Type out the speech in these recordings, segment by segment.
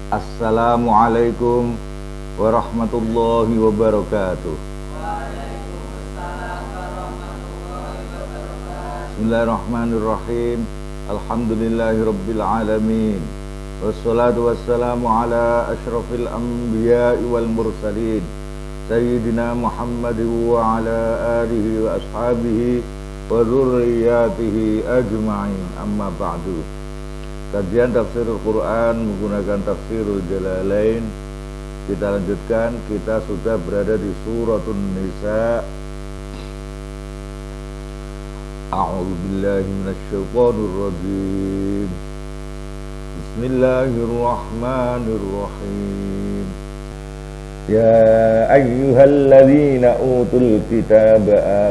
Assalamualaikum warahmatullahi wabarakatuh. Bismillahirrahmanirrahim. Alhamdulillahirabbil alamin. Wassalatu wassalamu ala asyrafil anbiya'i wal mursalin Sayyidina Muhammad wa ala alihi wa ashabihi wa dzurriyyatihi ajma'in. Amma ba'du. Kajian tafsirul Quran menggunakan tafsirul Jalalain. Kita lanjutkan, kita sudah berada di suratun Nisa. A'udzu billahi minasyaitonir rajim. Bismillahirrahmanirrahim. Ya ayyuhalladzina utul kitaba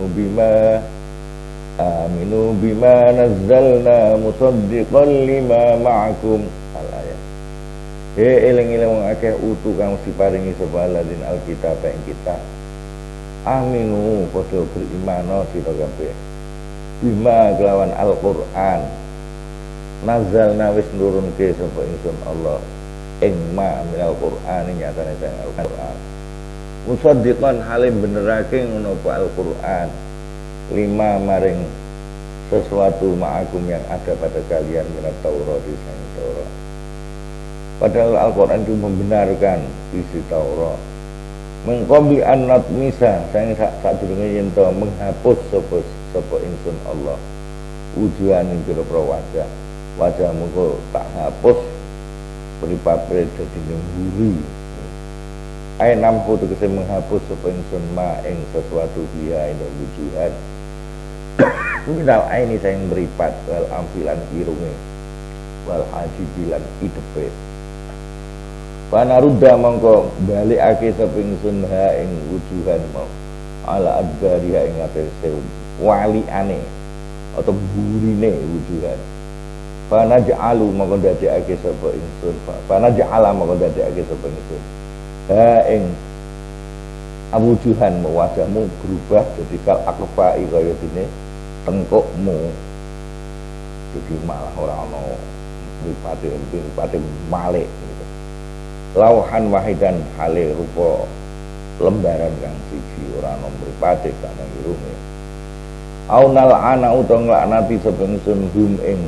aminu bima nazzalna musaddiqan lima ma'akum al-ayat. Eling-eling wong akeh utu kang siparingi sapa ladin alkitab ing kita. Aminu padha berimano sira kabeh. Bima kelawan Al-Qur'an. Nazzalna wis nurunke sapa ingsun Allah ing ma minal Qur'an nyatane sang Al-Qur'an. Musaddiqan halim benerake ngono apa Al-Qur'an. Lima maring sesuatu ma'akum yang ada pada kalian minat Taurat di sang Taurat. Padahal Al-Quran itu membenarkan isi Taurat. Mengqabli annat misa sang sadurunge yen to menghapus sapa ingsun Allah wujuhan ing pira-pira wajah muga tak hapus mripape dadi nemburi. Ai nampu tegese menghapus sapa ingsun ma ing sesuatu dia ing wujuhan minal aini sayang beripat wal amfilan irunge wal hajibilan idepe panarudda mongko balikake sapa ingsun ha ing wujuhan mau ala adbariha ing atese waliane atau burine wujuhan panaj'alu mongko dadekake sapa ingsun panaj'ala mongko dadekake sapa ingsun ha ing awujuhan wajahmu berubah jadi kal akfai kaya dene tengkukmu, jadi malah orang mripate malik gitu. Lauhan wahidan hale rupa lembaran kang siji ora ana mripate kana irunge. Aunal ana utawa nglaknati sapa ingsun hum ing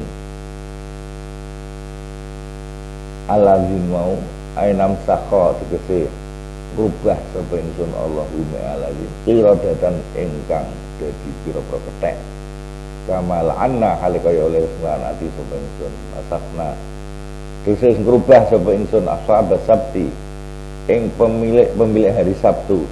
alazim mau ainam sakha tegese rubah sapa ingsun Allah hum alazim kira datan ingkang dadi pira-pira kethek. Kamal anna halikaya oleh nglaknati sapa ingsun asafna terus ngrubah sapa ingsun ashab sabti ing pemilik hari Sabtu.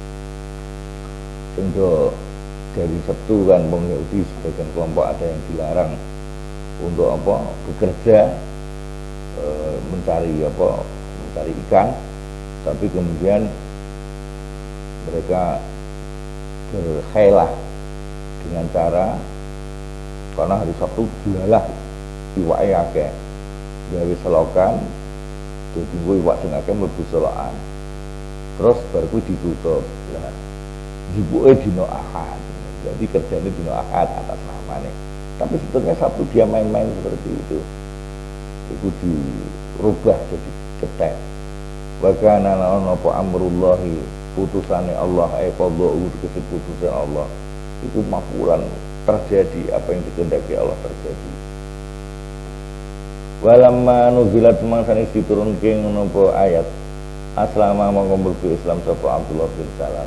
Tentu dari Sabtu kan wong Yahudi sebagian kelompok ada yang dilarang untuk apa bekerja mencari ikan, tapi kemudian mereka berkhailah dengan cara karena hari Sabtu dilalah iwake akeh gawe selokan dadi iwak sing akeh mlebu selokan terus bar kuwi ditutup lah dibuke dina Ahad, jadi kerjanya dina Ahad atas namanya, tapi sebetulnya Sabtu dia main-main seperti itu dirubah jadi cetek. Wa kana ana apa amrullahi putusane Allah qada'u keputusan Allah itu mafulan terjadi, apa yang dikehendaki Allah terjadi. Walamma nuzilat mangsane diturunke ngono apa ayat aslama mongko mlebu Islam sapa Abdullah bin Salam.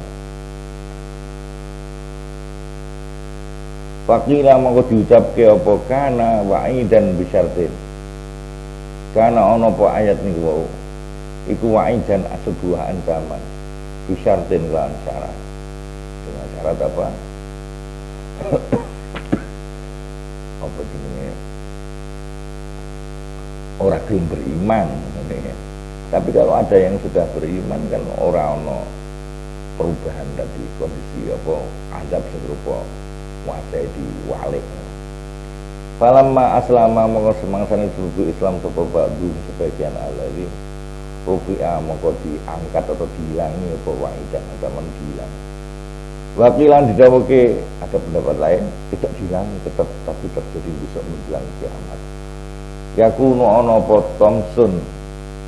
Faqila mongko diucapke apa kana wa'idan bisyartin. Kana ana apa ayat niku wau iku wa'idan sebuah ancaman bisyartin lan syarat. Dengan syarat apa? Apa jenenge orang belum beriman ini. Tapi kalau ada yang sudah beriman kan orang ono perubahan tadi kondisi apa azab serupa wasai di walik. Falamma aslama mongko semangsane dulu Islam sapa ba'du sebagian alazim rufi'a mongko diangkat atau dihilangi apa wa'idan ancaman dihilang. Wakilan didawuke ada pendapat lain tidak dihilangi tetap tapi terjadi besok menjelang kiamat. Yakunu ana apa Thompson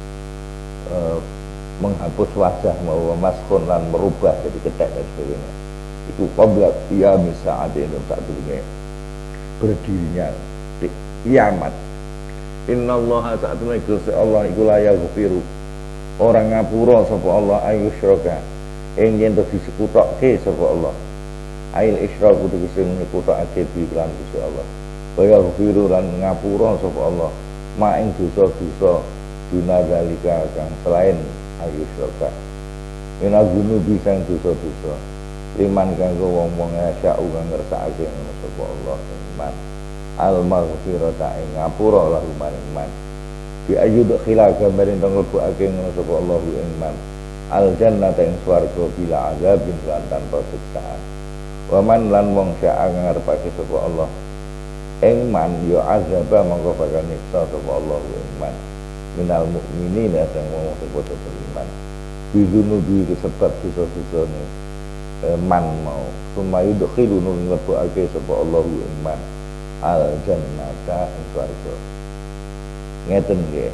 eh, menghapus wajah mau maskon lan merubah jadi ketek dan sebagainya. Itu qabla qiyamis sa'atin saat dunia berdirinya kiamat. Innallaha sa'atuna Gusti Allah iku la yaghfiru orang ngapura sapa Allah ayyusyraka ing yen disekutokke sapa Allah. Ail isyraku tegese nyekutokake bi lan Gusti Allah. Wa yaghfiru lan ngapura sapa Allah ma ing dosa-dosa dunadzalika kang selain ayyusyraka. Ina gunubi sang dosa-dosa liman kanggo wong-wong sya'u kang ngersakake ngono sapa Allah iman al maghfirata ing ngapura lahum iman bi ayyud khilaka bareng nglebokake ngono sapa Allah iman al jannata ing swarga bila azabin lan tanpa siksaan wa man lan wong sya'a ngarepake sapa Allah ing man ya azaba mongko bakal nyiksa sapa Allah iman minal mukminin dan wong sing padha beriman bidunubi sebab dosa-dosane man mau sumayu dokhilu nun nglebokake sapa Allahu iman al jannata ing swarga ngeten nggih.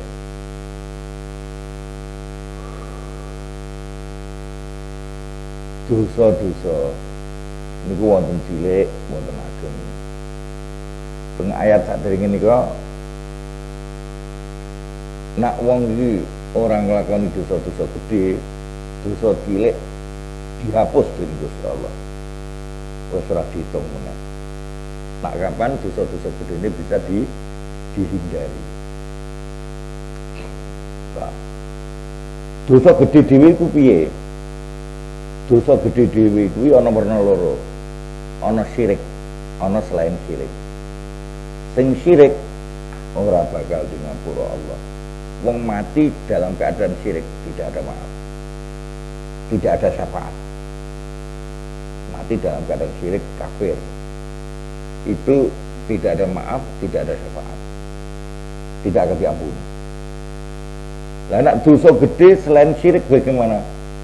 Dosa-dosa niku wonten cilik wonten ageng. Teng ayat sadèrèngé nika nak wong iki ora nglakoni dosa-dosa gedhe, dosa cilik dihapus dening Gusti Allah. Wis ora diitung meneh. Nak kapan dosa-dosa gede ini bisa dihindari. Nah, dosa gede dhewe iku piye? Dosa gede dhewe kuwi ana werna loro. Ana syirik, ana selain syirik. Sing syirik ora bakal di ngapura Allah. Wong mati dalam keadaan syirik tidak ada maaf. Tidak ada syafaat. Mati dalam keadaan syirik kafir itu tidak ada maaf, tidak ada syafaat, tidak akan diampuni. Lah anak dosa gede selain syirik bagaimana?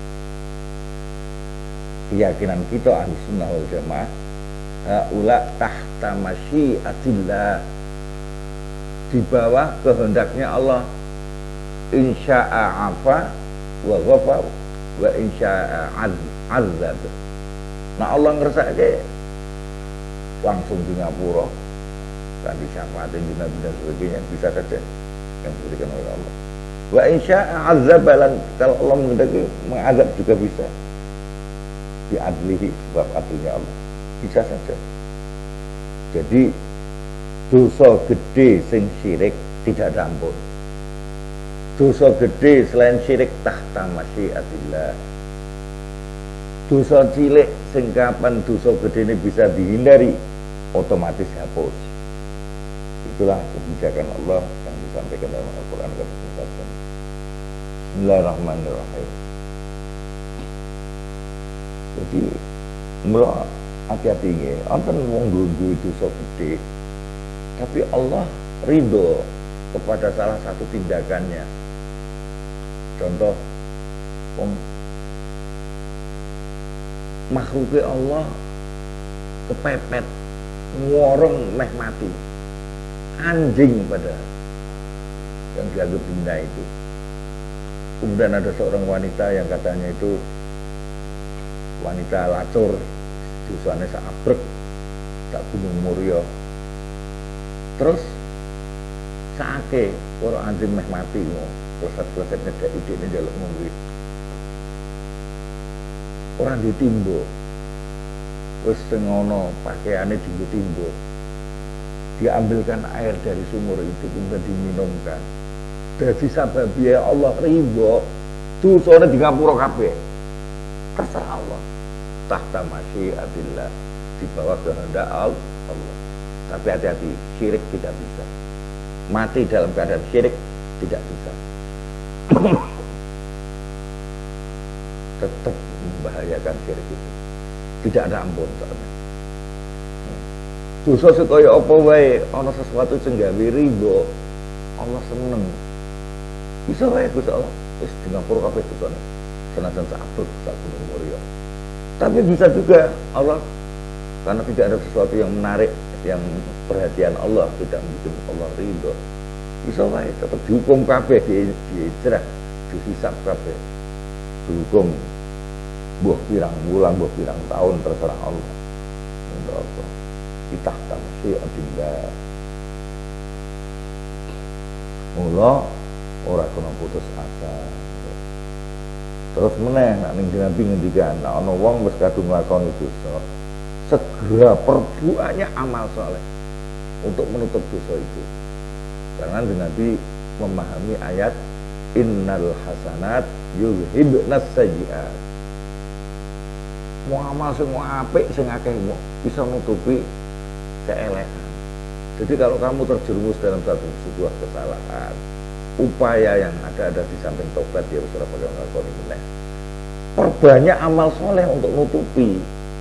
Keyakinan kita ahli sunnah wal jamaah haula tahta masyiatillah, di bawah kehendaknya Allah. Insya'a afa wa ghafar wa insya'a azab. Nah Allah ngersake langsung di ngapura dan disyafatin di nabi dan sebagainya bisa saja yang diberikan oleh Allah. Wa insya'a azab, kalau Allah menghendaki mengazab juga bisa bi'adlihi, sebab adilnya Allah bisa saja. Jadi dosa gede sing syirik tidak ada ampun. Dosa gede selain syirik tahta masyiatillah. Dosa cilik sing kapan dosa gede ini bisa dihindari, otomatis hapus. Itulah kebijakan Allah yang disampaikan dalam Al-Quran kesempatan. Bismillahirrahmanirrahim. Jadi mula hati-hati nggih, wonten wong duwe dosa gede, tapi Allah ridho kepada salah satu tindakannya. Contoh, wong makhluknya Allah kepepet ngorong meh mati, anjing pada yang dianggap hina itu. Kemudian ada seorang wanita yang katanya itu wanita lacur, dosane sabrek tak Gunung Muria. Terus saake orang anjing meh mati ngono, kleset-kleset nyedek idene njaluk ngombe. Orang ditimbo, wis sing ana pakaiane ditimbo, diambilkan air dari sumur itu kemudian diminumkan. Dadi sababiye Allah ridho, dosane di ngapura kabeh. Terserah Allah. Tahta masyiatillah, di bawah kehendak Allah. Tapi hati-hati, syirik tidak bisa. Mati dalam keadaan syirik tidak bisa. Tetap membahayakan syirik itu. Tidak ada ampun soalnya. Dosa sekaya apa wae, ana sesuatu sing gawe ridho, Allah seneng. Bisa wae Gusti Allah wis di ngapura kabeh dosane. Senajan sabrek sak Gunung Muria. Tapi bisa juga Allah, karena tidak ada sesuatu yang menarik, yang perhatian Allah, tidak membuat Allah ridho, bisa wae tetap dihukum kabeh, dihijrah, dihisab kabeh. Dukung buah pirang bulan, buah pirang tahun terserah Allah. Neraka. Kita tamsi adinda. Mula ora kena putus asa. Terus meneh nek ning Nabi ngendikan, nek ana wong wis kadung nglakoni dosa, segera perbuatnya amal saleh untuk menutup dosa itu. Karena Nabi memahami ayat innal hasanat yuzhibnas sayyi'at. Mau amal sing apik sing akeh bisa nutupi keelekan. Jadi kalau kamu terjerumus dalam sebuah kesalahan, upaya yang ada di samping tobat ya Rasulullah pakai nglakoni meneh. Perbanyak amal soleh untuk nutupi.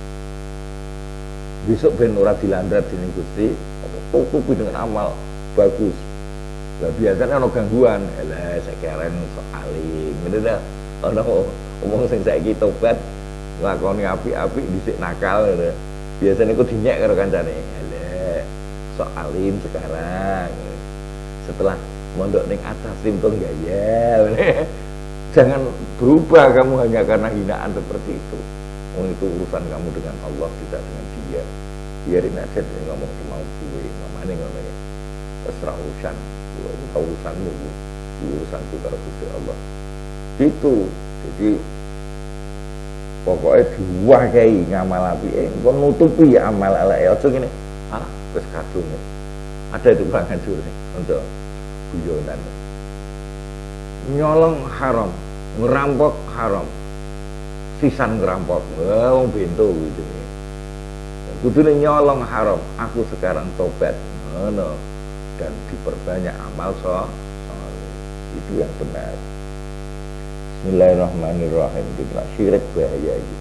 Besok ben ora dilandrat dening Gusti, tutupi dengan amal bagus. Lah biasanya ana gangguan, elah sekarang sok alim, ngene dah. Ana omong sing saiki tobat nglakoni apik-apik dhisik nakal gitu. Biasanya iku dinyek karo kancane. Elah sok alim sekarang. Setelah mondok ning atas timpung gaya. Jangan berubah kamu hanya karena hinaan seperti itu. Itu urusan kamu dengan Allah, tidak dengan dia. Biarin aja dia ngomong semau gue, namanya ngomongnya terserah urusanmu, urusanku karo Gusti Allah. Itu. Jadi pokoknya diwakai ngamal api, engko nutupi amal elek aja ngene. Alah, wis kadung. Ada itu kurang hancur nih untuk guyonan. Nyolong haram, ngerampok haram, sisan ngerampok, wong bento gitu nih. Kudune nyolong haram, aku sekarang tobat, ngono, dan diperbanyak amal soleh. Itu yang benar. Bismillahirrahmanirrahim. Kita syirik bahaya itu.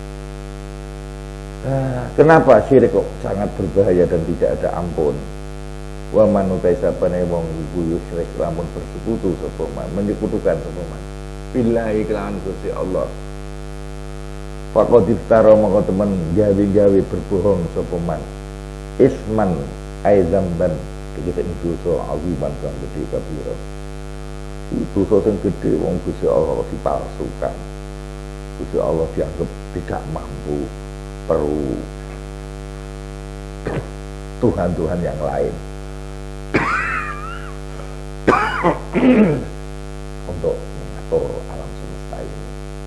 Kenapa syirik kok sangat berbahaya dan tidak ada ampun? Wa man utai sapane wong iku yusyrik lamun bersekutu sapa man, menyekutukan sapa man billahi kelawan Gusti Allah. Faqad iftara maka temen gawe-gawe berbohong sapa man. Isman aizamban tegese dosa aziman kang gedhe kabira. Dosa sing gedhe wong Gusti Allah dipalsukan. Gusti Allah dianggap tidak mampu, perlu Tuhan-Tuhan yang lain untuk mengatur alam semesta ini.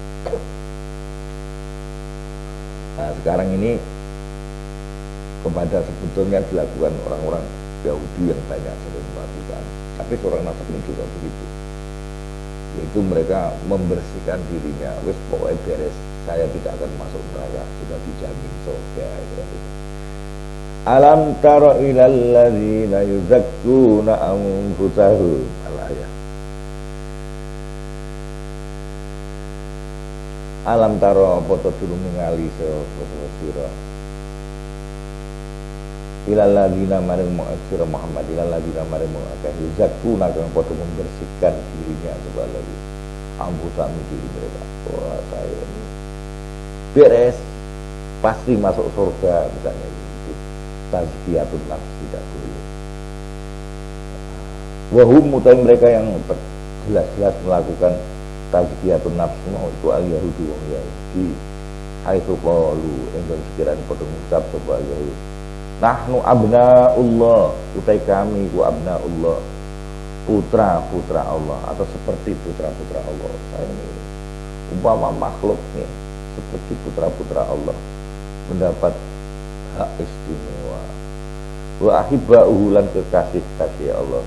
Nah, sekarang ini kepada sebetulnya dilakukan orang-orang Yahudi yang banyak sering melakukan, tapi seorang Nasrani juga begitu. Yaitu mereka membersihkan dirinya, wis pokoknya beres, saya tidak akan masuk neraka, sudah dijamin surga. Alam tara ilal ladzina yuzakkuna anfusahum al-ayah. Alam tara apa to durung ningali sira ilal ladzina maring mu'azzir Muhammad ilal ladzina maring mu'azzir yuzakkuna kang padha membersihkan dirinya kembali anfusahum diri mereka. Wah, saya ini beres pasti masuk surga misalnya. Tazkiyatun nafs tidak boleh. Wahum mutai mereka yang jelas-jelas melakukan tazkiyatun nafs mau itu al-Yahudi wong Yahudi. Haitsu qalu enggon sekiranya padha ngucap sapa Yahudi. Nahnu abnaullah, utai kami ku abnaullah. Putra-putra Allah atau seperti putra-putra Allah. Saya ini umpama makhluk nih seperti putra-putra Allah mendapat hak istimewa. Wa ahibba'uhu lan kekasih Allah.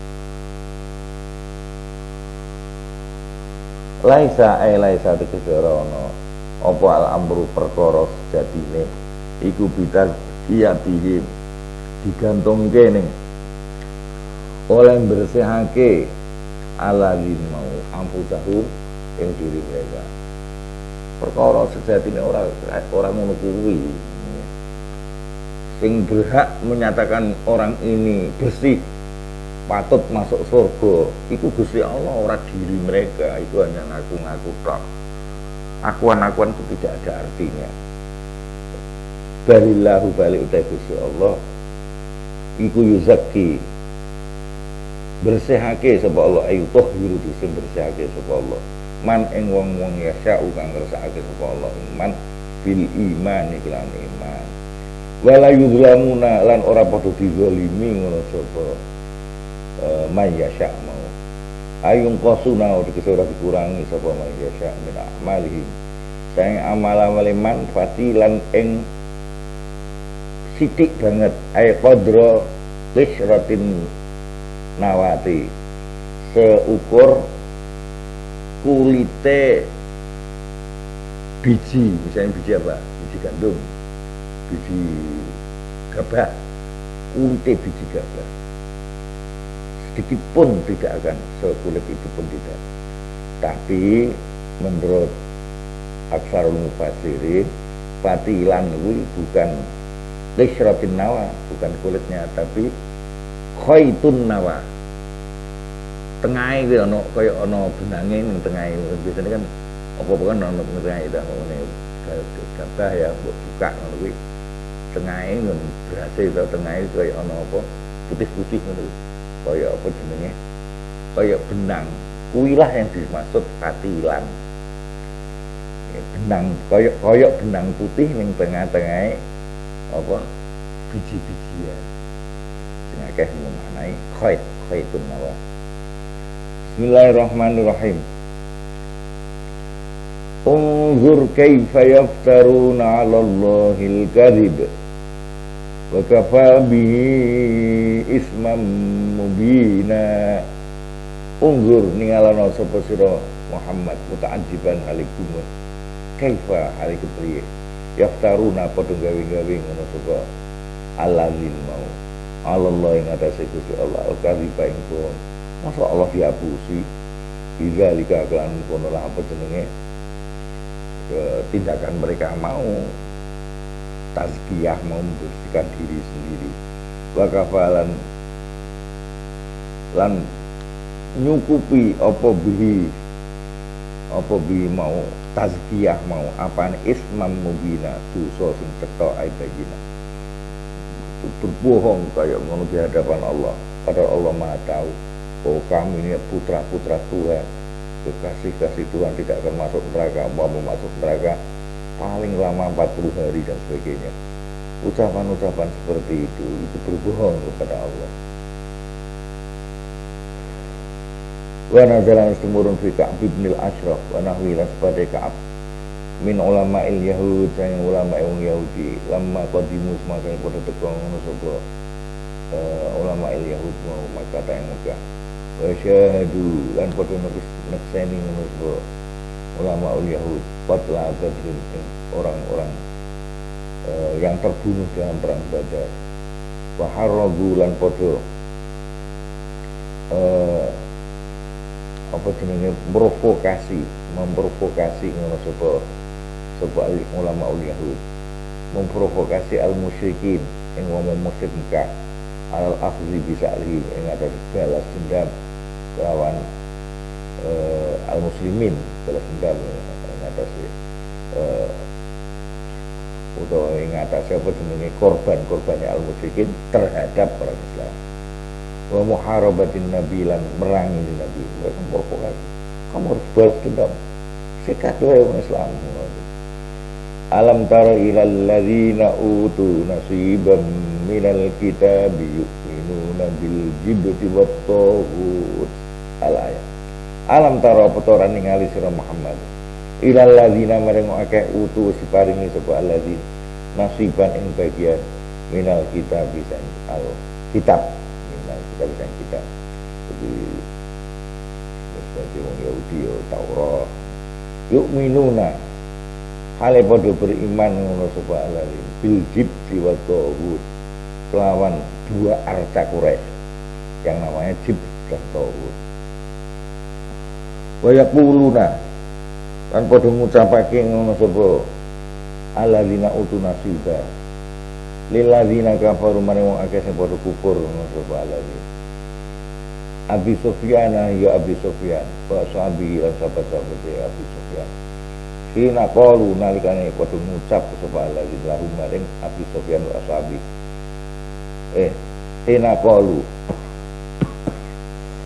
Laisa tegese ana apa al-amru perkara sejatine iku bitar iyatihim digantungke ning oleh bersihake aladin mau amputahum ing diri mereka. Perkara sejatine ora ngono kuwi. Sing berhak menyatakan orang ini bersih patut masuk surga itu Gusti Allah, ora diri mereka. Itu hanya ngaku-ngaku tok. Akuan-akuan itu tidak ada artinya. Balillahu balik utai Gusti Allah iku yuzaki bersihake sapa Allah ayu tahhiru sing bersihake sapa Allah man ing wong-wong ya sya'u kang ngersakake sapa Allah man bil iman iklan iman wala yuzlamuna lan ora padha dizalimi ngono sapa mayyasya mau ayung qasuna ora dikurangi sapa mayyasya min amalihim sang amal-amal manfaati lan ing sithik banget ay qadra lisratin nawati seukur kulite biji, misalnya biji apa? Biji gandum, biji gabah, kulite biji gabah sedikit pun tidak akan sekulit itu pun tidak. Tapi menurut aksarul mufassirin fatilan itu bukan lisratin nawa, bukan kulitnya, tapi khaitun nawa. Tengahe kuwi ana kaya ana benange ning tengahe. Biasane kan apa-apa kan ana tengahe ta ngene gabah ya mbok buka ngono kuwi. Tengahe ngono berase ta tengahe kaya ana apa putih-putih ngono. Kaya apa jenenge? Kaya benang. Kuwilah yang dimaksud fatilan. Benang kaya benang putih ning tengah-tengahe apa biji-bijian. Sing akeh memaknai khaitun nawa. Bismillahirrahmanirrahim. Unzur kaifa yaftaruna 'ala Allahil kadhib wa kafa bihi isman mubina. Unzur ningalana sapa sira Muhammad muta'ajjiban alaikum kaifa alaikum priye yaftaruna padha gawe-gawe ngono sapa alladzin mau Allah ing atase Gusti Allah al-kadhib ing pun masa Allah diapusi bidzalika kelan kono lah apa jenenge tindakan mereka mau tazkiyah, mau membersihkan diri sendiri wa kafalan lan nyukupi apa bihi mau tazkiyah mau apane ismam mubina dosa sing cetha aibagina berbohong kayak ngono di hadapan Allah padahal Allah Maha tahu oh kami ini putra-putra Tuhan kekasih-kasih Tuhan tidak akan masuk neraka, mau masuk neraka paling lama 40 hari dan sebagainya. Ucapan-ucapan seperti itu berbohong kepada Allah. Wa nazalan semurun fi Ka'b bin al-Ashraf wa nahwi sebagai Ka'ab min ulama'il Yahud sang ulama Yahudi lamma qadimu semakin pada teko ngono sapa ulama'il Yahud mau Makkah yang Mekah wa syahadu lan padha nekseni ngono sapa ulama'ul Yahud qatla Badrin orang-orang yang terbunuh dalam perang Badar wa haragu lan padha apa jenenge memprovokasi ngono sapa ulama Yahud memprovokasi al-musyrikin yang ngomong musyrik Mekah al-akhzi bisa alih yang ada balas dendam lawan al-muslimin, balas dendam yang atas utawa yang atas apa jenenge korban-korbannya al-musyrikin terhadap orang Islam wa muharabatin nabi lan merangi nabi mereka memprovokasi kamu harus balas dendam sikat wae orang Islam. Alam tara ilal ladzina utu nasiban minal kitabi yu'minuna bil jibti wat taghut al-ayat. Alam tara petoran ningali sira Muhammad ilal ladzina marang akeh utu siparingi sapa alladzin nasiban ing bagian minal kitabi sang al kitab minal kitab jadi sebagai wong Yahudi Taurat yu'minuna hale padha beriman ngono sapa alladzin bil jibti wa taghut kelawan dua arca Quraisy yang namanya Jibt dan Taghut wa yaquluna lan padha ngucapake ngono sapa alladzina utu nasiba lil ladzina kafaru marang akeh sing padha kufur ngono sapa alladzin Abi Sufyan ya Abi Sufyan wa sahabi lan sahabat-sahabat Abi Sufyan Hina qalu nalikane padha ngucap sapa alladzin lahum maring Abi Sufyan wa sahabi hina qalu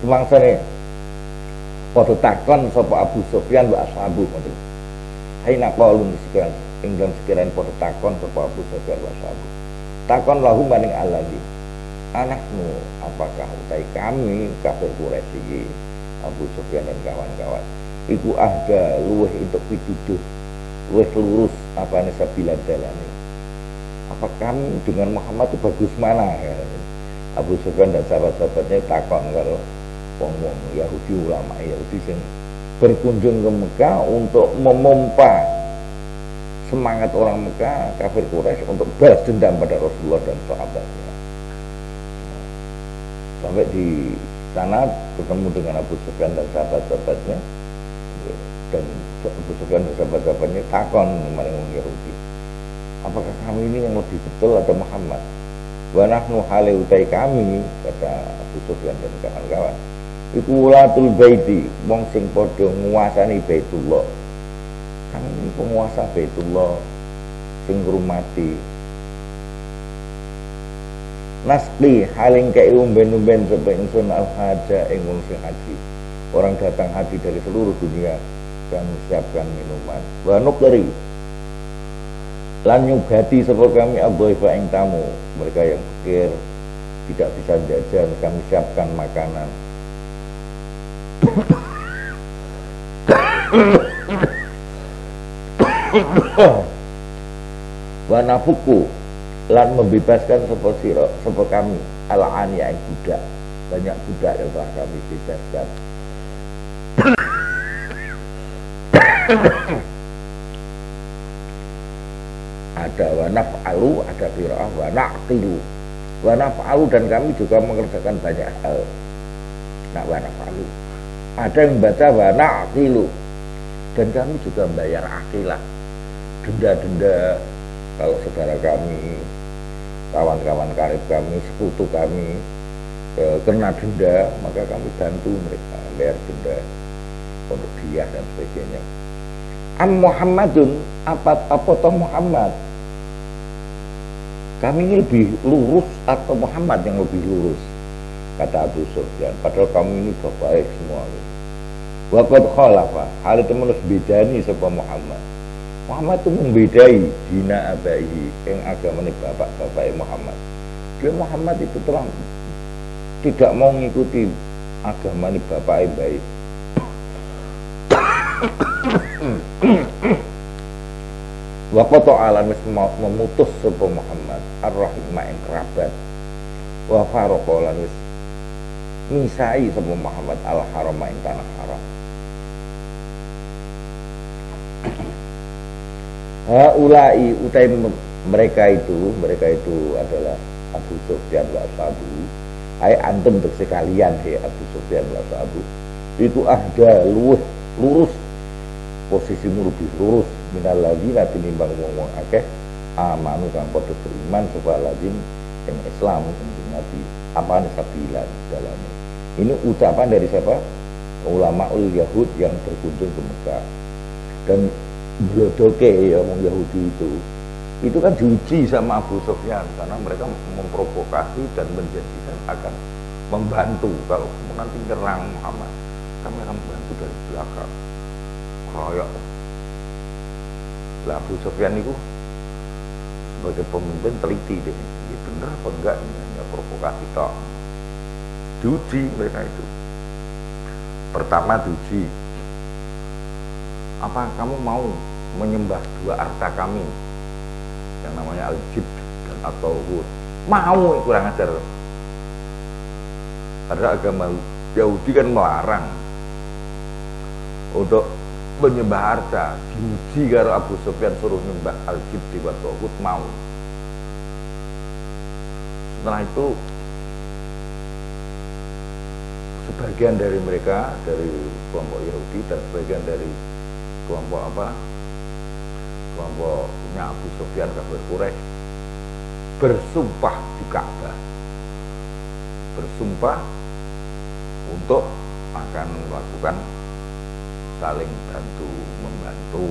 semangsane padha takon sapa Abu Sufyan wa ashabu ngoten. Haina qaulun sekian ing dalem sekiranya padha takon sapa Abu Sufyan wa ashabu. Takon lahum maning alladzi anakmu apakah utai kami kafir Quraisy iki Abu Sufyan dan kawan-kawan iku ahda luweh untuk pituduh luweh lurus apa sabila dalane apa kamu dengan Muhammad itu bagus mana ya. Abu Sufyan dan sahabat-sahabatnya takon kalau wong-wong Yahudi ulama Yahudi yang berkunjung ke Mekah untuk memompa semangat orang Mekah kafir Quraisy untuk balas dendam pada Rasulullah dan sahabatnya. Sampai di sana bertemu dengan Abu Sufyan dan sahabat-sahabatnya, dan Abu Sufyan dan sahabat-sahabatnya takon maring wong Yahudi, apakah kami ini yang lebih betul atau Muhammad? Wa nahnu hale utai kami, kata Abu Sufyan dan kawan-kawan, iku ulatul baiti, wong sing padha nguasani Baitullah. Kami ini penguasa Baitullah sing ngurmati. Nasqi haling kei umben-umben sapa ingsun al-haja ing wong sing haji. Orang datang haji dari seluruh dunia kami siapkan minuman. Wa nuqri lan nyugati sapa kami adhaifa ing tamu, mereka yang fakir tidak bisa jajan kami siapkan makanan. Wa nafuku lan membebaskan sapa kami al-aniya ing budak, banyak budak yang telah kami bebaskan. Ada wa naf'alu, ada qiraah wa na'qilu. Wa naf'alu dan kami juga mengerjakan banyak hal. Nah, wa naf'alu. Ada yang baca wa na'qilu. Dan kami juga membayar akilah. Denda-denda kalau saudara kami, kawan-kawan karib kami, sekutu kami kena denda, maka kami bantu mereka bayar denda untuk diyah dan sebagainya. Muhammadun apa toh Muhammad? Kami ini lebih lurus atau Muhammad yang lebih lurus? Kata Abu Sufyan. Padahal kami ini baik semua. Waqad khalafa, hal itu menurut bedani sapa Muhammad. Muhammad itu membedai dina abaihi yang agamanya bapak-bapak Muhammad. Dia Muhammad itu telah tidak mau mengikuti agamanya bapak baik. Wa qata'a memutus sapa Muhammad ar-rahimah ing kerabat. Wa faraqa lan wis misai sapa Muhammad al-harama ing tanah haram. Haulai utai mereka itu adalah Abu Sufyan wa ashabu. Ai antum untuk sekalian he Abu Sufyan wa ashabu. Itu ahda lurus posisimu lebih lurus minal ladina tinimbang wong-wong akeh amanu kang padha beriman sapa ladin ing Islam ing Nabi apa sabilan dalane. Ini ucapan dari siapa? Ulamaul Yahud yang berkunjung ke Mekah. Dan blodoke ya wong Yahudi itu kan diuji sama Abu Sufyan karena mereka memprovokasi dan menjanjikan akan membantu kalau nanti nyerang Muhammad, kami akan membantu dari belakang. Royok. Lah Abu Sufyan itu sebagai pemimpin teliti deh, ya bener apa enggak ini hanya provokasi toh. Diuji mereka itu. Pertama diuji, apa kamu mau menyembah dua arta kami yang namanya Al-Jib dan At-Tauhud? Mau, kurang ajar. Padahal agama Yahudi kan melarang untuk menyembah arca. Diuji karo Abu Sufyan suruh nyembah Al-Jib di At-Tauhud, mau. Setelah itu sebagian dari mereka dari kelompok Yahudi dan sebagian dari kelompoknya Abu Sufyan kafir Quraisy bersumpah di Ka'bah, bersumpah untuk akan melakukan saling bantu membantu.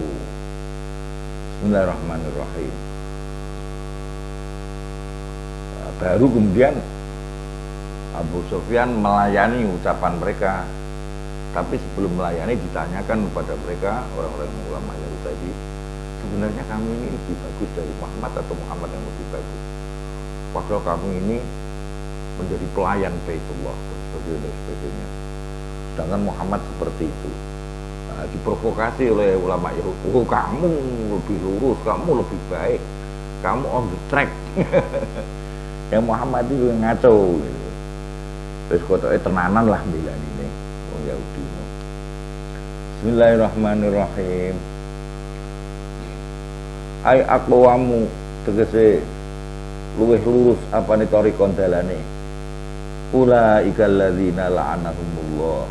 Bismillahirrahmanirrahim. Baru kemudian Abu Sufyan melayani ucapan mereka, tapi sebelum melayani ditanyakan kepada mereka orang-orang ulama yang tadi, sebenarnya kamu ini lebih bagus dari Muhammad atau Muhammad yang lebih bagus? Padahal kamu ini menjadi pelayan Baitullah dan sebagainya. Sedangkan Muhammad seperti itu. Nah, diprovokasi oleh ulama Yahudi, oh kamu lebih lurus, kamu lebih baik, kamu on the track. Yang Muhammad itu ngaco gitu. Terus kotoke tenanan lah bilang ini wong Yahudi. Bismillahirrahmanirrahim. Ai aqwamu tegese luweh lurus apane tarikon dalane. Ulaika alladzina la'anahumullah.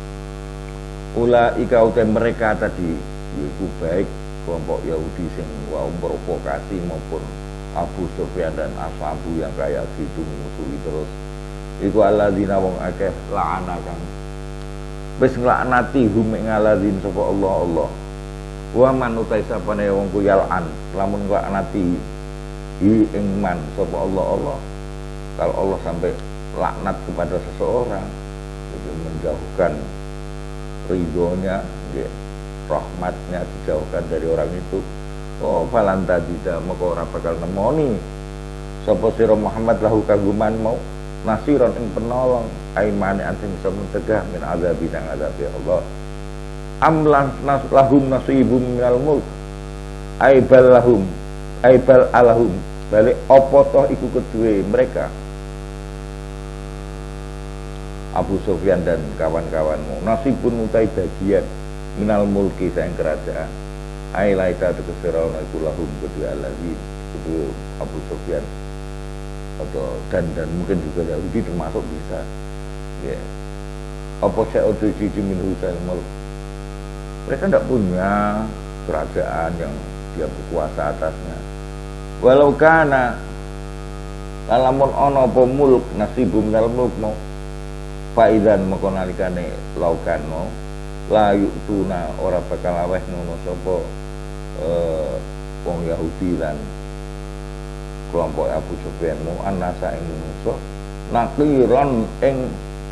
Ulaika uta mereka tadi yaitu baik kelompok Yahudi sing wau provokasi maupun Abu Sufyan dan ashabu yang kayak gitu musuhi terus. Iku alladzina wong akeh la'anakan wis nglaknati hum ing alladzin sapa Allah. Wa man utai sapane wong ku yal'an lamun nglaknati ing man sapa Allah. Kalau Allah sampai laknat kepada seseorang itu menjauhkan ridhonya, rahmatnya dijauhkan dari orang itu. Oh falanta tidak maka ora bakal nemoni sapa sira Muhammad lahu kaguman mau nasiron ing penolong aimane sing bisa mencegah min azabi nang azabi Allah. Amlan lahum nasibum minal mulk aibal lahum aibal alahum balik apa toh iku kedue mereka Abu Sufyan dan kawan-kawanmu nasibun utai bagian minal mulki sayang kerajaan ailaita tekesirauna iku lahum kedua lagi kedua Abu Sufyan atau dan mungkin juga Yahudi termasuk bisa ya apa syai'u tujidu min husal mulk. Mereka tidak punya kerajaan yang dia berkuasa atasnya. Walau kana lamun ana apa mulk nasibum minal mulk mau faidan maka nalikane laukano la yu'tuna ora bakal aweh ngono sapa wong Yahudi lan kelompok Abu Sufyan mu anasa ing manusa naqiran ing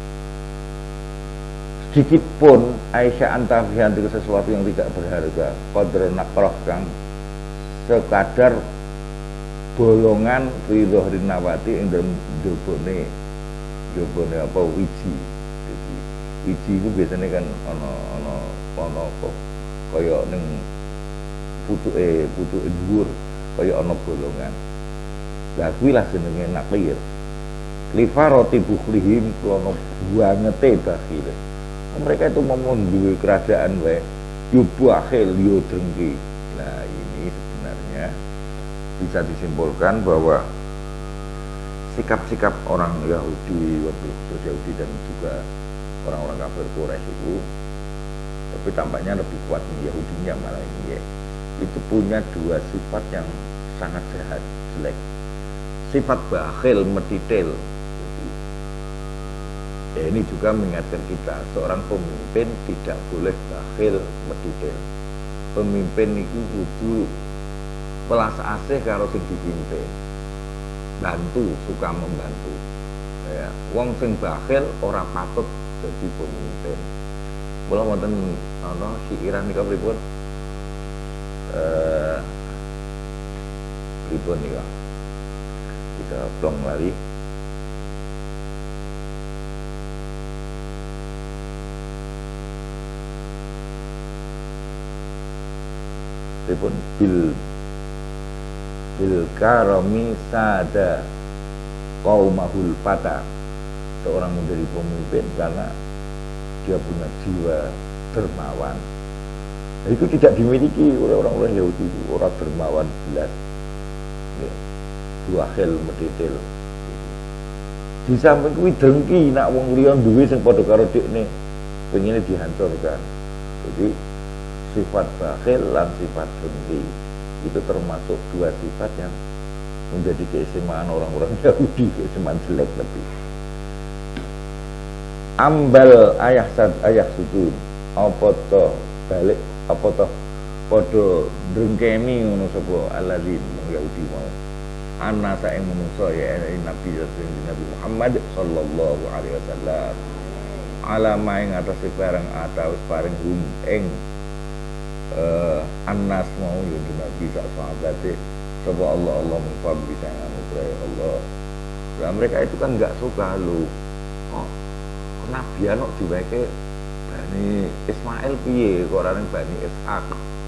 sedikit pun Aisyah antafihan itu sesuatu yang tidak berharga qadr naqrah kang sekadar bolongan ridhohrin nawati ing dalem jobone apa wiji. Jadi wiji itu biasanya kan ana apa kaya ning putuke dhuwur kaya ana bolongan. Lah kuwi lah jenenge naqir. Lifarati bukhlihim krono bangete bakhile. Mereka itu memunduhi kerajaan wae yo bakhil yo drengki. Nah, ini sebenarnya bisa disimpulkan bahwa sikap-sikap orang Yahudi, wabil khusus Yahudi dan juga orang-orang kafir Quraisy tapi tampaknya lebih kuat Yahudinya malah ini ya, itu punya dua sifat yang sangat jahat, jelek. Sifat bakhil, metitil. Ini juga mengingatkan kita, seorang pemimpin tidak boleh bakhil, metitil. Pemimpin itu kudu welas asih karo sing dipimpin. Bantu, suka membantu. Ya, wong sing bakhil ora patut jadi pemimpin. Mula wonten ana siiran nika pripun? Pripun nika? Kita plong lari. Pripun bil karami sada qaumahul fata. Seorang menjadi pemimpin karena dia punya jiwa dermawan. Nah, itu tidak dimiliki oleh orang-orang Yahudi, orang dermawan belas. Ya, bakhil metitil. Di samping kuwi dengki nak wong liya duwe sing padha karo dhekne, pengine dihancurkan. Jadi sifat bakhil dan sifat dengki itu termasuk dua sifat yang menjadi keistimewaan orang-orang Yahudi, keistimewaan jelek lebih. Ambal ayah sudun apa to balik apa to padha drengkeni ngono sapa alladzin Yahudi mau anasa ing manungsa ya Nabi Nabi Muhammad sallallahu alaihi wasallam alama ing atase barang atawis paring hum ing annas mau ya Nabi sak sahabate sapa Allah mengfabri sayang anugerah Allah. Nah, mereka itu kan enggak suka lu. Oh, kenabian kok diweke Bani Ismail piye kok ora ning Bani Ishaq.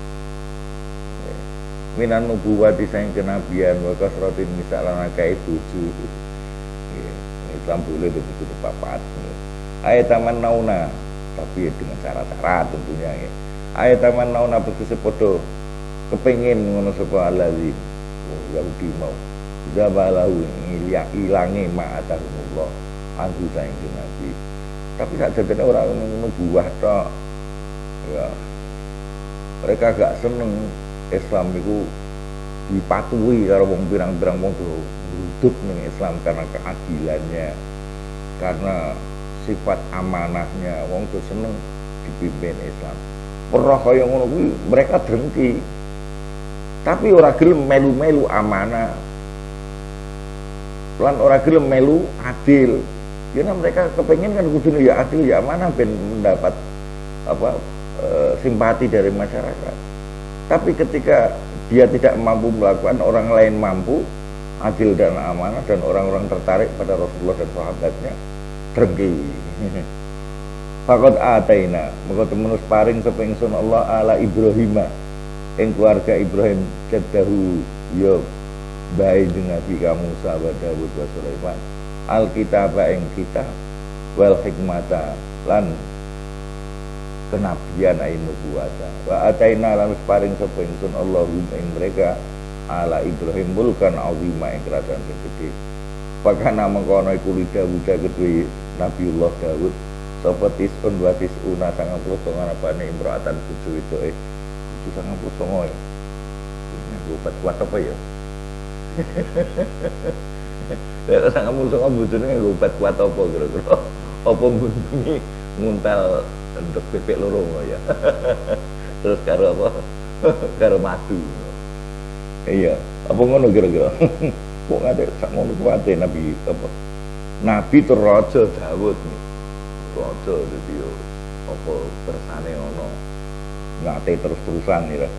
Minan nubuwati sayang kenabian wa kasratin misalan akeh bojo. Islam boleh begitu papat. Ayat taman nauna tapi dengan cara-cara tentunya ya. Ayat taman nauna tegese padha kepengin ngono sapa alazi. Yahudi mau zabalahu ilange ma'atahumullah anhu sayang Nabi. Tapi sakjane ora nubuwah tok. Ya. Mereka gak seneng Islam itu dipatuhi karo wong pirang-pirang wong hidup ning Islam karena keadilannya, karena sifat amanahnya. Wong tuh seneng dipimpin Islam. Perah kaya ngono kuwi mereka drengki. Tapi ora gelem melu-melu amanah. Lan ora gelem melu adil. Karena mereka kepengen kan kudune ya adil ya amanah ben mendapat simpati dari masyarakat. Tapi ketika dia tidak mampu melakukan, orang lain mampu adil dan amanah, dan orang-orang tertarik pada Rasulullah dan sahabatnya, drengki. Faqad ataina maka temenus paring sapa ingsun Allah ala Ibrahim ing keluarga Ibrahim jaddahu ya bae Nabi Musa wa Daud wa Sulaiman alkitab ing kita wal hikmata lan kenabian ain nubuwata wa ataina lan paring sapa ingsun Allahum ing mereka ala Ibrahim mulkan azima ing kerajaan sing gedhe pakana mengkono iku lidah gedhe Nabiullah Daud sapa tisun wa tisuna 99 apane imro'atan bojo wedoke 99 ya. Ini obat kuat apa ya? Lek sangat bojone obat kuat apa kira-kira? Apa bunyi nguntal ndek bebek loro ya. Terus karo apa? Karo madu. Iya, apa ngono kira-kira? Kok ngate sak ngono kuwate Nabi apa? Nabi tur raja Daud nih. Raja dadi apa kersane ono. Ngate terus-terusan ya.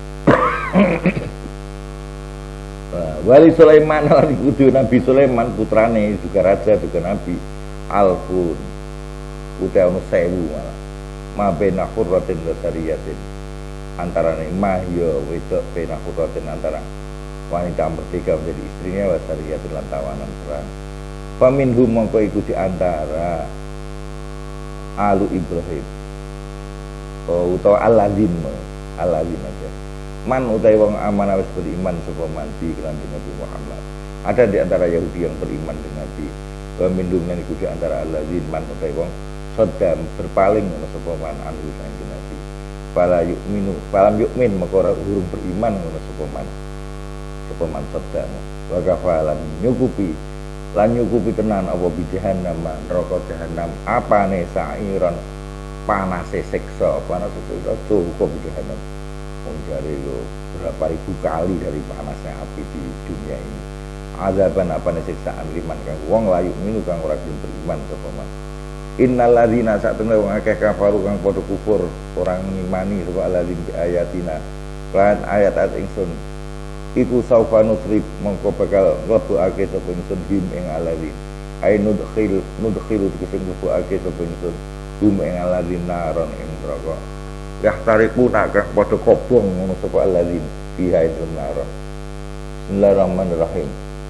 Wali Sulaiman lan kudu Nabi Sulaiman putrane juga raja juga nabi alfun uta ono 1000 malah mabena khurratin wa sariyatin antarane mahya wedok bena khurratin antara wanita merdeka menjadi istrinya wa sariyatin lan tawanan perang faminhum mongko iku di antara alu Ibrahim utawa alladzin aja man utai wong amanah wis beriman sapa man bi kelanjeng Nabi Muhammad. Ada di antara Yahudi yang beriman dengan Nabi. Wa min dumnan iku di antara alladzin man utai wong sedang berpaling ngono sapa man anu saking Nabi. Falam yu'min maka ora urung beriman ngono sapa man sedang. Wa kafalan nyukupi tenan apa bi jahannam neraka jahanam apane sa'iran panase siksa cukup bi jahannam. Dari berapa ribu kali dari panasnya api di dunia ini. Azaban apa siksaan liman kang wong layu minu kang ora gelem beriman sapa man. Innal ladzina satune wong akeh kafaru kang padha kufur orang ngimani sapa alladzin bi ayatina lan ayat-ayat ingsun iku saufa nusrib mongko bakal nglebokake sapa ingsun him ing alladzin ay nudkhil tegese nglebokake sapa ingsun hum ing alladzin naron ing neraka yahtariquna kang padha kobong ngono sapa alladzin fiha ing neraka. Bismillahirrahmanirrahim.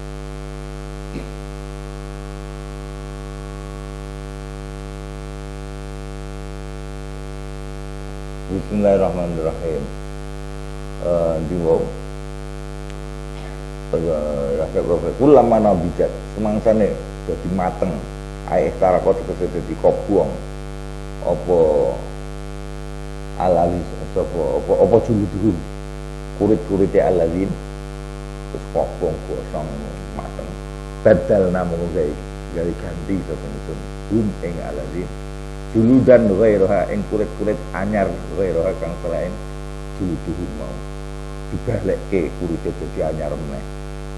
Bismillahirrahmanirrahim. Diwo rasa profet ulama nabijat semangsane dadi mateng ae cara kok dadi kobong apa alalis apa juluduhum kurit-kurite aladzin terus kobong kosong mateng badal namung gawe ganti sapa itu hum ing aladzin juludan ghairoha ing kurit-kurit anyar ghairoha kang selain juluduhum mau dibalekke kurite dadi anyar meneh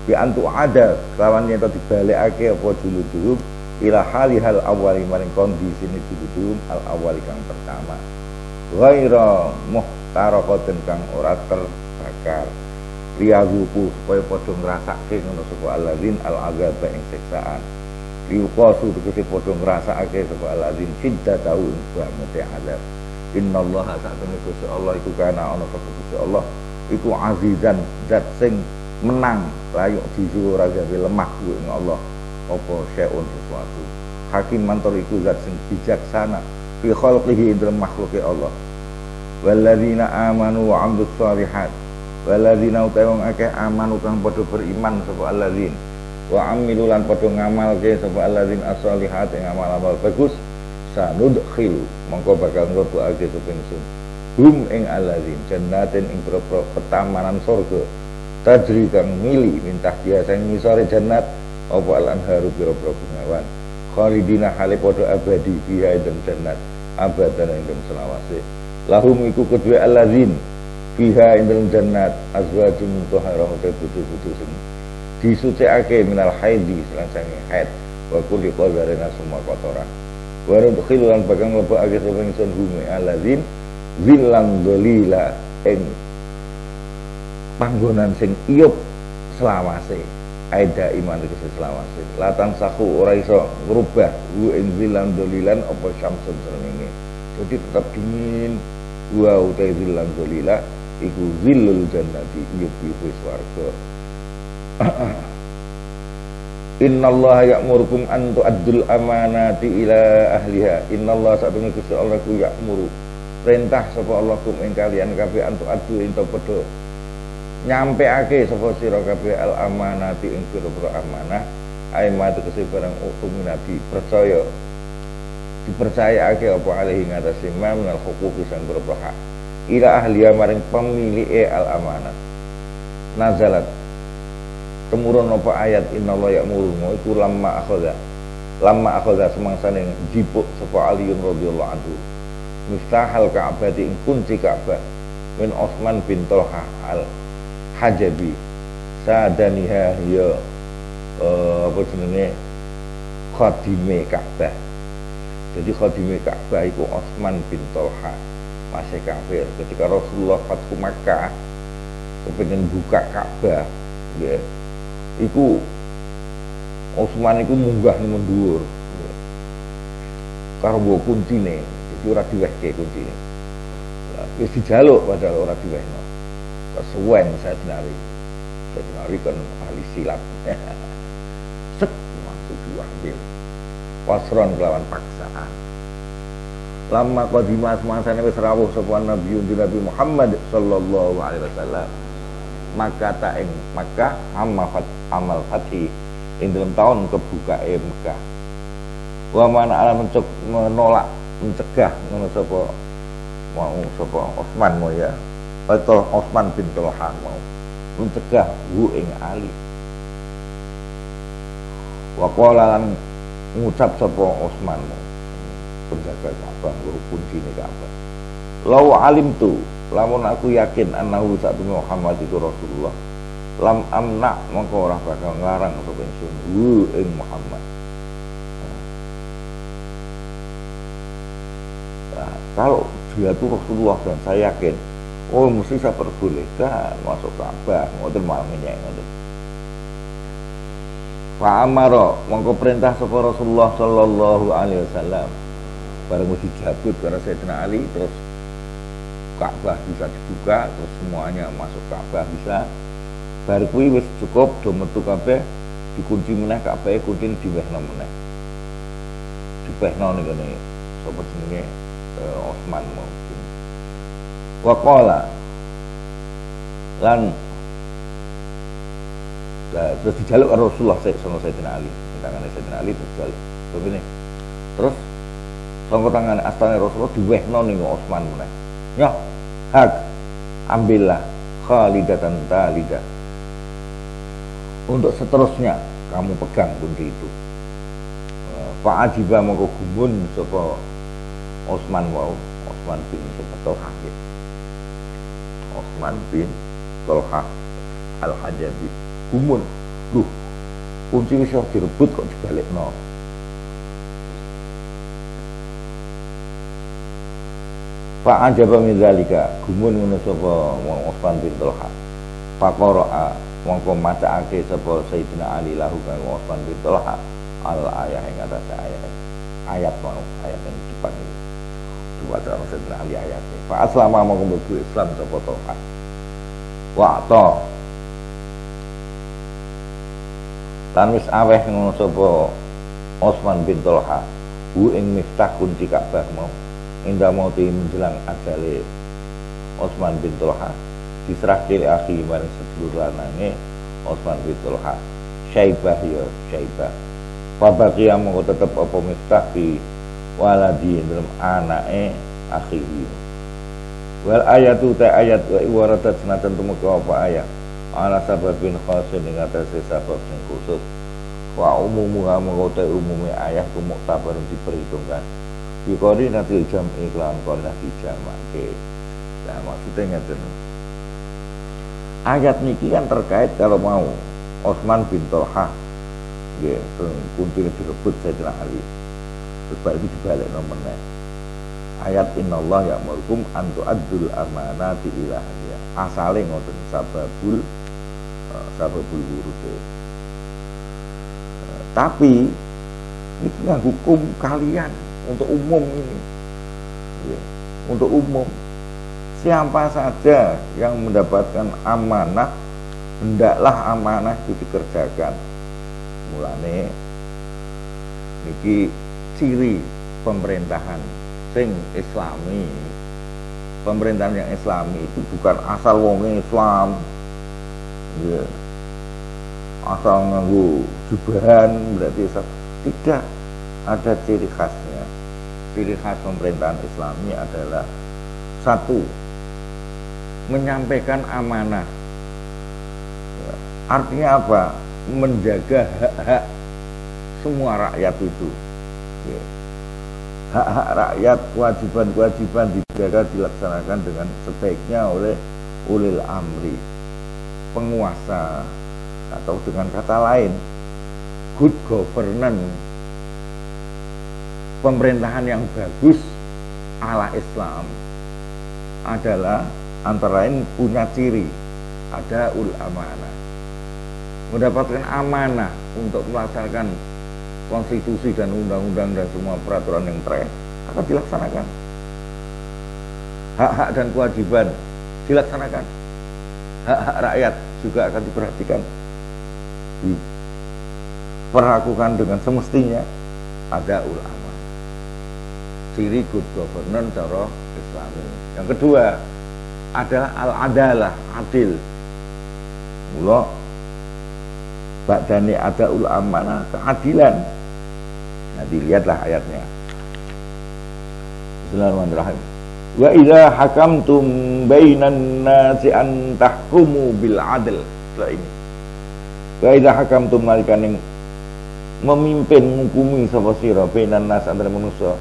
bi antu ada lawan yen to dibalekake apa juluduhum ila halihal awali maring kondisine juluduhum al awali kang pertama ghaira muhtaraqatin kang ora terbakar liyazuku supaya padha ngrasake ngono sapa alladzin al azab ing siksaan liuqasu tegese padha ngrasake sapa alladzin siddatahu ing banget azab innallaha ta'ala Gusti Allah iku kana ana sapa Gusti Allah iku azizan zat sing menang layuk disu ora gawe lemah kuwi ing Allah apa syai'un sesuatu hakim mantor iku zat sing bijaksana fi khalqihi ing makhluke Allah walladzina amanu wa 'amilus shalihat walladzina utawa akeh amanu kang padha beriman sapa alladzin wa 'amilu lan padha ngamalke sapa alladzin as-shalihat ing amal-amal bagus sanudkhil mongko bakal nglebokake sapa ingsun hum ing alladzin jannatin ing propro petamanan surga tajri kang mili mintah dia sing ngisore jannat apa al-anharu pira-pira bengawan khalidina hale padha abadi fiha ing jannat abadan ing selawase lahum iku kedue alladzin fiha ing jannat azwajun mutahharah te putu-putu sing disucikake minal haidi salange haid wa kulli qadarina semua kotoran wa nudkhilu lan bakal mlebokake sapa ingsun hum alladzin zillan dhalila ing panggonan sing iyup selawase aida iman iki selawase latan saku ora iso ngrubah hu ing zillan dolilan apa syamsun srengenge jadi tetap dingin wa utai zillan dolila iku zillul jannati iyup swarga innallaha ya'murukum an tu'addul amanati ila ahliha innallaha satune Gusti Allah ku ya'muru perintah sapa Allah kum ing kalian kabeh an tu'addu ento padha nyampeake sapa sira kabeh al amanati ing pira-pira amanah aimat tegese barang utuminabi percaya dipercayaake apa alih ing atase minal huquqi sang pira-pira hak ila ahliya maring pemilike al amanah nazalat temurun apa ayat innallaha ya'muru iku lamma akhadha semangsane jipuk sapa Aliun radhiyallahu anhu miftahal Ka'bati ing kunci Ka'bah min Utsman bin Talha al Hajabi sadaniha ya apa jenenge khadime Ka'bah. Jadi khadime Ka'bah iku Utsman bin Talha masih kafir ketika Rasulullah Fathu Makkah kepengin buka Ka'bah nggih iku Utsman iku munggah ning dhuwur karo nggo kuncine jadi ora diwehke kuncine wis dijaluk padahal ora diwehno kesuwen saya denari kan ahli silat set masuk diambil wasron kelawan paksaan lama qadimah semangsane wis rawuh sapa Nabi Muhammad sallallahu alaihi wasallam maka ta ing Makkah amal fathi ing dalam tahun kebukae Mekah wa mana ala menolak mencegah ngono sapa mau sapa Utsman mau ya atau Utsman bin Talha mau mencegah hu ing Ali wa qala lan ngucap sapa Utsman penjaga Ka'bah kuncine Ka'bah law alimtu lamun aku yakin annahu sa'atun Muhammad itu Rasulullah lam amna mongko ora bakal nglarang sapa ingsun hu ing Muhammad. Nah, kalau dia itu Rasulullah dan saya yakin mesti saya perbolehkan masuk Ka'bah ngoten malah ngenyek ngoten. Fa amara mongko perintah sapa Rasulullah sallallahu alaihi wasallam bareng wis dijabut karo Sayyidina Ali terus Ka'bah bisa dibuka terus semuanya masuk Ka'bah bisa bar kuwi wis cukup do metu kabeh dikunci meneh Ka'bah kuncine diwehno meneh dipehno ning kene sapa jenenge Utsman mungkin wa qala lan terus dijaluk karo Rasulullah sama Sayyidina Ali tangane Sayyidina Ali terus dijaluk begini terus sangko tangane astane Rasulullah diwehno ning Utsman meneh ya hak ambillah khalidatan talidah untuk seterusnya kamu pegang kunci itu Pak Ajiba mongko gumun sapa Utsman bin Talha Utsman bin Talha al-Hajabi gumun Duh, kunci wis direbut kok dibalekno. Fa ajaba min zalika, gumun ngono sapa wong Utsman bin Talha. Faqara'a mongko macake sapa Sayyidina Ali lahu kang Utsman bin Talha al ayah ing atas ayat mau ayat yang depan ini. Dibaca Sayyidina Ali ayatnya. Fa aslama mongko mlebu Islam sapa Talha. Wa ta lan wis aweh ngono sapa Utsman bin Talha hu ing miftah kunci Ka'bah mau indah mauti menjelang ajale Utsman bin Talha diserahke li akhi maring sedulur lanange Utsman bin Talha Syaibah ya Syaibah fa baqiya mongko tetep apa miftah di waladi dalam anake akhi wal ayatu ta ayat wa waradat sanatan tumeka apa ayat ala sababin khasin ing atase sabab sing khusus wa umumu mengkote umumnya ayat ku muktabar diperhitungkan bikori nanti jam iklan kolah dijamake. Nah maksudnya ngeten ayat niki kan terkait kalau mau Utsman bin Talha nggih kuntine direbut Sayyidina Ali terus bar iki dibalik nomene ayat innallaha ya'murukum an tu'addul amanati ila ahliha asale ngoten sababul wurud. Tapi ini nggak hukum kalian untuk umum ini, ya, untuk umum siapa saja yang mendapatkan amanah hendaklah amanah itu dikerjakan. Mulane niki ciri pemerintahan sing Islami. Pemerintahan yang Islami itu bukan asal wong Islam. Ya. Asal nganggu jubahan berarti tidak, ada ciri khasnya. Ciri khas pemerintahan Islami adalah satu, menyampaikan amanah. Ya. Artinya apa? Menjaga hak-hak semua rakyat itu. Ya. Hak-hak rakyat, kewajiban-kewajiban dijaga dilaksanakan dengan sebaiknya oleh ulil amri, penguasa, atau dengan kata lain good governance, pemerintahan yang bagus ala Islam adalah antara lain punya ciri ada ul amanah, mendapatkan amanah untuk melaksanakan konstitusi dan undang-undang dan semua peraturan yang akan dilaksanakan, hak-hak dan kewajiban dilaksanakan, hak-hak rakyat juga akan diperhatikan, diperlakukan dengan semestinya. Ada ulama, ciri good governance cara Islami. Yang kedua adalah al-adalah, adil. Mula ba'dani ada ulama keadilan. Nah dilihatlah ayatnya. Bismillahirrahmanirrahim. Wa idza hakamtum bainan nasi an tahkumu bil adl. Setelah ini wa idza hakamtum malikaning memimpin menghukumi sapa sira bainan nas antara manusia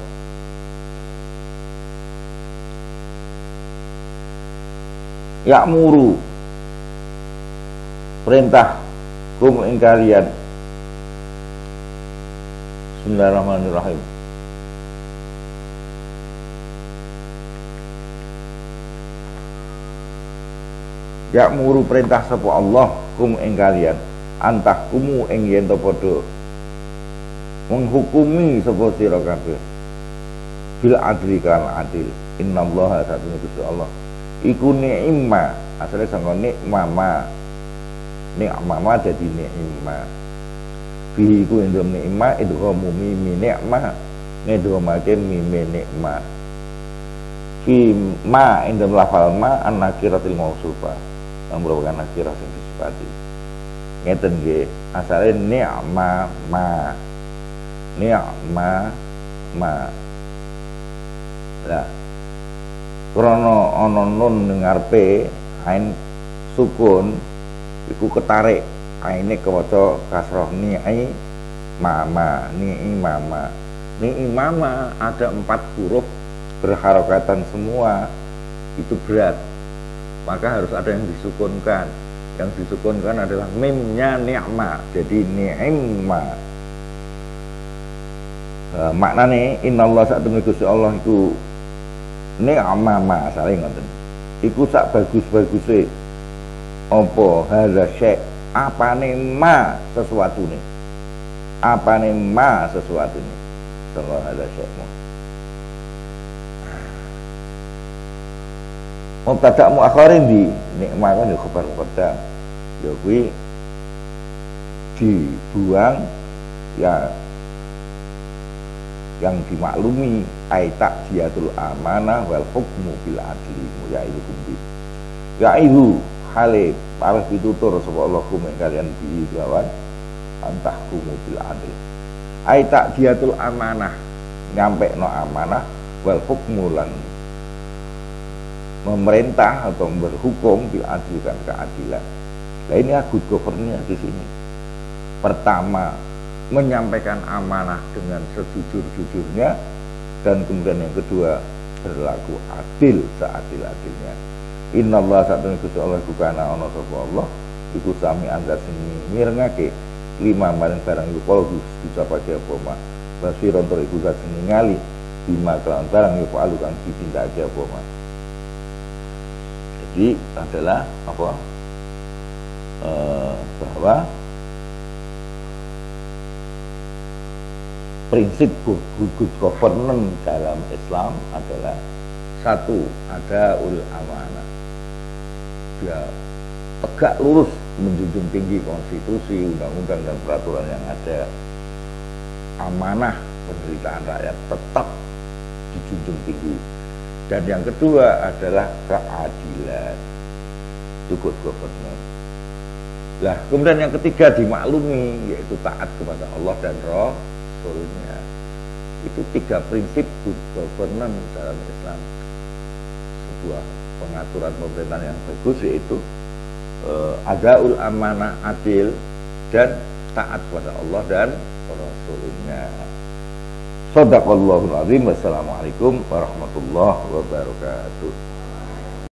ya'muru perintah kum ing kalian. Bismillahirrahmanirrahim. Ya'muru perintah sapa Allah kum ing kalian antahkumu ing yen to padha menghukumi sapa sira kabeh bil adli kan adil. Innallaha satune Gusti Allah iku ni'ma, asale sangka nikmama. Ni'mama dadi ni'ma. Fihi iku ing dalem ni'ma idghamu mimi ni'ma ngedhomake mimi ni'ma. Fi ma ing dalem lafal ma an-nakiratil mausufah, yang merupakan nakirah sing disifati. Ngeten nggih, asale ni'ma ma. Ni'ma ma. Lah krana ana nun ning ngarepe ain sukun iku ketarik aine kewaca kasroh ni'i mama, ni'i mama. Ni'i mama ada 4 huruf berharokatan semua, itu berat, maka harus ada yang disukunkan. Yang disukunkan adalah mimnya ni'ma, jadi ni'ma. Maknane innallaha satune Gusti Allah iku ni'ma ma saling ngoten. Iku sak bagus-baguse apa hadza syai' apane ma sesuatune. Apane ma sesuatune. Sallallahu hadza syai'. Mubtada muakhirin di nikmah kan ya khabar muqaddam. Ya kuwi dibuang ya yang dimaklumi aitak diatul amanah wal hukmu bil adli yaikum bi. Yaihu hale arep pitutur sapa Allah kum kalian bi lawan antahkumu bil adli. Aitak diatul amanah nyampe no amanah wal hukmu lan memerintah atau berhukum diadilkan keadilan. Nah ini good governance di sini. Pertama, menyampaikan amanah dengan sejujur-jujurnya, dan kemudian yang kedua berlaku adil seadil-adilnya. Innallaha satune Gusti Allah iku kana ana sapa Allah iku sami anda sing mirengake lima maring barang iku kalau dicapake apa mak basiron tur iku sing ningali lima kelawan barang iku alu kang ditindakake apa mak. Jadi adalah apa? Bahwa prinsip good governance dalam Islam adalah satu, ada ul amanah. Dia tegak lurus menjunjung tinggi konstitusi, undang-undang dan peraturan yang ada. Amanah penderitaan rakyat tetap dijunjung tinggi. Dan yang kedua adalah keadilan, good governance. Nah, kemudian yang ketiga dimaklumi, yaitu taat kepada Allah dan Rasulnya. Itu tiga prinsip good governance dalam Islam. Sebuah pengaturan pemerintahan yang bagus yaitu adaul amanah, adil, dan taat kepada Allah dan Rasulnya. Shadaqallahul azim. Wassalamualaikum warahmatullahi wabarakatuh.